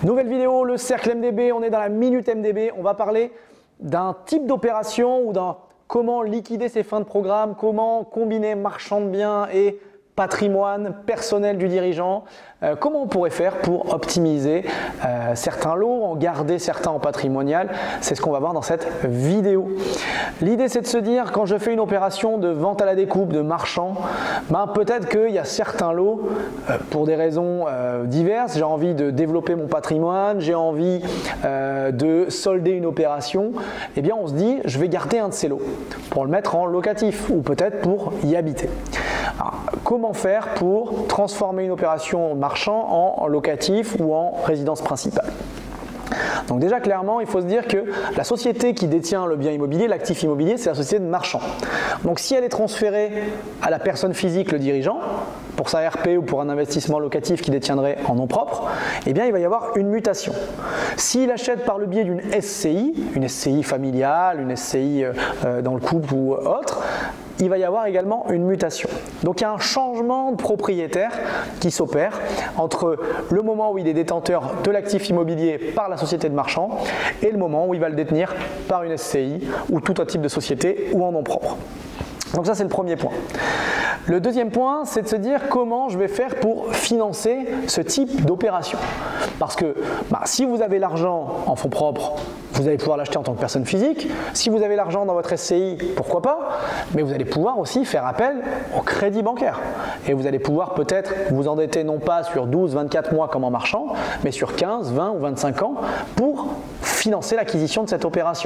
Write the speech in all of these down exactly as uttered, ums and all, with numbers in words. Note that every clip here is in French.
Nouvelle vidéo, le cercle M D B, on est dans la minute M D B. On va parler d'un type d'opération ou d'un comment liquider ses fins de programme, comment combiner marchand de biens et patrimoine personnel du dirigeant, euh, comment on pourrait faire pour optimiser euh, certains lots, en garder certains en patrimonial. C'est ce qu'on va voir dans cette vidéo. L'idée, c'est de se dire, quand je fais une opération de vente à la découpe, de marchand, ben, peut-être qu'il y a certains lots, euh, pour des raisons euh, diverses, j'ai envie de développer mon patrimoine, j'ai envie euh, de solder une opération, eh bien on se dit, je vais garder un de ces lots pour le mettre en locatif ou peut-être pour y habiter. Alors, comment faire pour transformer une opération marchand en locatif ou en résidence principale? Donc déjà, clairement, il faut se dire que la société qui détient le bien immobilier, l'actif immobilier, c'est la société de marchand. Donc si elle est transférée à la personne physique, le dirigeant, pour sa R P ou pour un investissement locatif qu'il détiendrait en nom propre, eh bien il va y avoir une mutation. S'il achète par le biais d'une S C I, une S C I familiale, une S C I euh, dans le couple ou autre, il va y avoir également une mutation. Donc il y a un changement de propriétaire qui s'opère entre le moment où il est détenteur de l'actif immobilier par la société de marchand et le moment où il va le détenir par une S C I ou tout un type de société ou en nom propre. Donc ça, c'est le premier point. Le deuxième point, c'est de se dire comment je vais faire pour financer ce type d'opération. Parce que bah, si vous avez l'argent en fonds propres, vous allez pouvoir l'acheter en tant que personne physique. Si vous avez l'argent dans votre S C I, pourquoi pas, mais vous allez pouvoir aussi faire appel au crédit bancaire. Et vous allez pouvoir peut-être vous endetter non pas sur douze, vingt-quatre mois comme en marchand, mais sur quinze, vingt ou vingt-cinq ans pour financer l'acquisition de cette opération.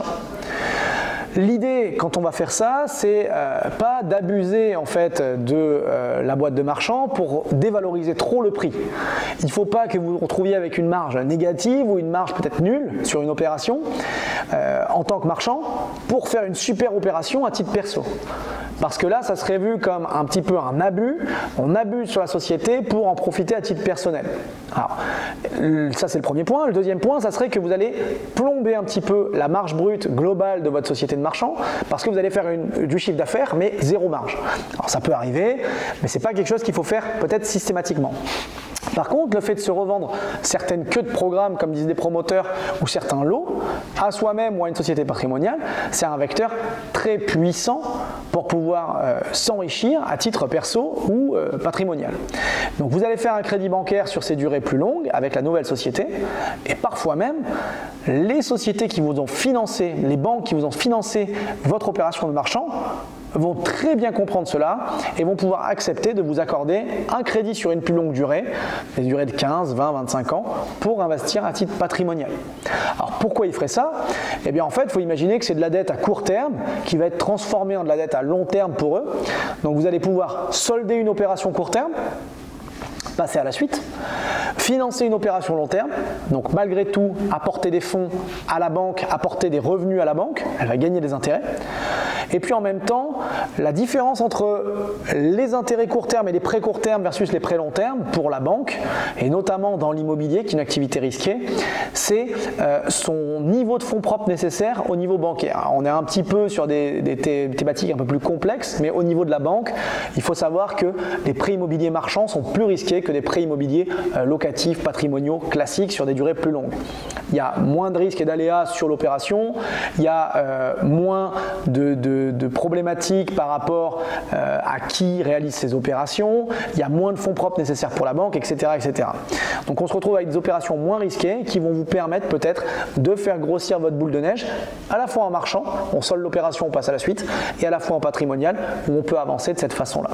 L'idée, quand on va faire ça, c'est euh, pas d'abuser en fait de euh, la boîte de marchand pour dévaloriser trop le prix. Il ne faut pas que vous vous retrouviez avec une marge négative ou une marge peut-être nulle sur une opération euh, en tant que marchand pour faire une super opération à titre perso. Parce que là, ça serait vu comme un petit peu un abus. On abuse sur la société pour en profiter à titre personnel. Alors, ça c'est le premier point. Le deuxième point, ça serait que vous allez plomber un petit peu la marge brute globale de votre société de marchand parce que vous allez faire une, du chiffre d'affaires mais zéro marge. Alors ça peut arriver, mais ce n'est pas quelque chose qu'il faut faire peut-être systématiquement. Par contre, le fait de se revendre certaines queues de programmes, comme disent des promoteurs, ou certains lots, à soi-même ou à une société patrimoniale, c'est un vecteur très puissant pour pouvoir euh, s'enrichir à titre perso ou euh, patrimonial. Donc vous allez faire un crédit bancaire sur ces durées plus longues avec la nouvelle société, et parfois même, les sociétés qui vous ont financé, les banques qui vous ont financé votre opération de marchand, vont très bien comprendre cela et vont pouvoir accepter de vous accorder un crédit sur une plus longue durée, des durées de quinze, vingt, vingt-cinq ans, pour investir à titre patrimonial. Alors pourquoi ils feraient ça? Eh bien en fait, il faut imaginer que c'est de la dette à court terme qui va être transformée en de la dette à long terme pour eux. Donc vous allez pouvoir solder une opération court terme, passer à la suite, financer une opération long terme, donc malgré tout apporter des fonds à la banque, apporter des revenus à la banque, elle va gagner des intérêts. Et puis en même temps, la différence entre les intérêts court terme et les prêts court terme versus les prêts long terme pour la banque, et notamment dans l'immobilier qui est une activité risquée, c'est euh, son niveau de fonds propres nécessaire au niveau bancaire. Alors, on est un petit peu sur des, des thé thématiques un peu plus complexes, mais au niveau de la banque, il faut savoir que les prêts immobiliers marchands sont plus risqués que des prêts immobiliers euh, locatifs, patrimoniaux, classiques sur des durées plus longues. Il y a moins de risques et d'aléas sur l'opération, il y a euh, moins de, de de problématiques par rapport euh, à qui réalise ces opérations, il y a moins de fonds propres nécessaires pour la banque, et cetera, et cetera. Donc on se retrouve avec des opérations moins risquées qui vont vous permettre peut-être de faire grossir votre boule de neige à la fois en marchand, on solde l'opération, on passe à la suite, et à la fois en patrimonial où on peut avancer de cette façon-là.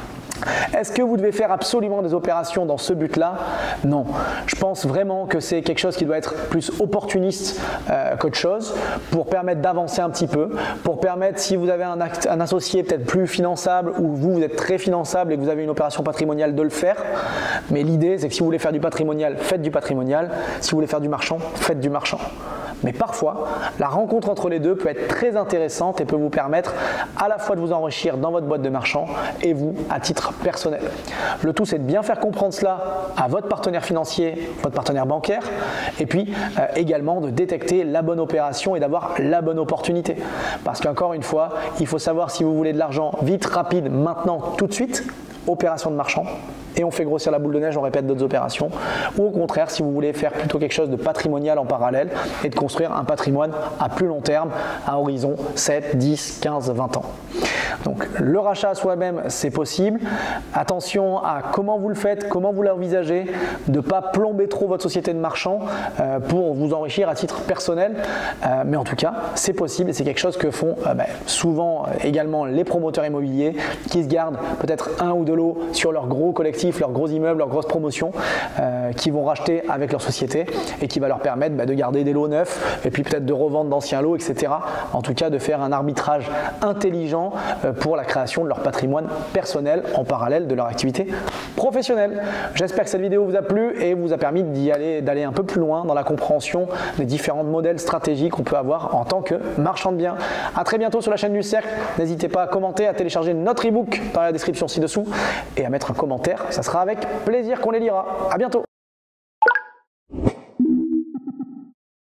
Est-ce que vous devez faire absolument des opérations dans ce but-là? Non. Je pense vraiment que c'est quelque chose qui doit être plus opportuniste euh, qu'autre chose pour permettre d'avancer un petit peu, pour permettre, si vous avez un, act, un associé peut-être plus finançable ou vous, vous êtes très finançable et que vous avez une opération patrimoniale, de le faire. Mais l'idée, c'est que si vous voulez faire du patrimonial, faites du patrimonial. Si vous voulez faire du marchand, faites du marchand. Mais parfois, la rencontre entre les deux peut être très intéressante et peut vous permettre à la fois de vous enrichir dans votre boîte de marchand et vous à titre personnel. Le tout, c'est de bien faire comprendre cela à votre partenaire financier, votre partenaire bancaire, et puis euh, également de détecter la bonne opération et d'avoir la bonne opportunité. Parce qu'encore une fois, il faut savoir si vous voulez de l'argent vite, rapide, maintenant, tout de suite, opération de marchand. et on fait grossir la boule de neige, on répète d'autres opérations. Ou au contraire, si vous voulez faire plutôt quelque chose de patrimonial en parallèle et de construire un patrimoine à plus long terme, à horizon sept, dix, quinze, vingt ans. Donc le rachat à soi-même, c'est possible. Attention à comment vous le faites, comment vous l'envisagez, de ne pas plomber trop votre société de marchand euh, pour vous enrichir à titre personnel. Euh, mais en tout cas, c'est possible et c'est quelque chose que font euh, bah, souvent euh, également les promoteurs immobiliers qui se gardent peut-être un ou deux lots sur leur gros collectif, leurs gros immeubles, leurs grosses promotions euh, qui vont racheter avec leur société et qui va leur permettre bah, de garder des lots neufs et puis peut-être de revendre d'anciens lots, et cetera. En tout cas, de faire un arbitrage intelligent euh, pour la création de leur patrimoine personnel en parallèle de leur activité professionnelle. J'espère que cette vidéo vous a plu et vous a permis d'y aller, d'aller un peu plus loin dans la compréhension des différents modèles stratégiques qu'on peut avoir en tant que marchand de biens. A très bientôt sur la chaîne du Cercle. N'hésitez pas à commenter, à télécharger notre e-book dans la description ci-dessous et à mettre un commentaire. Ça sera avec plaisir qu'on les lira. À bientôt.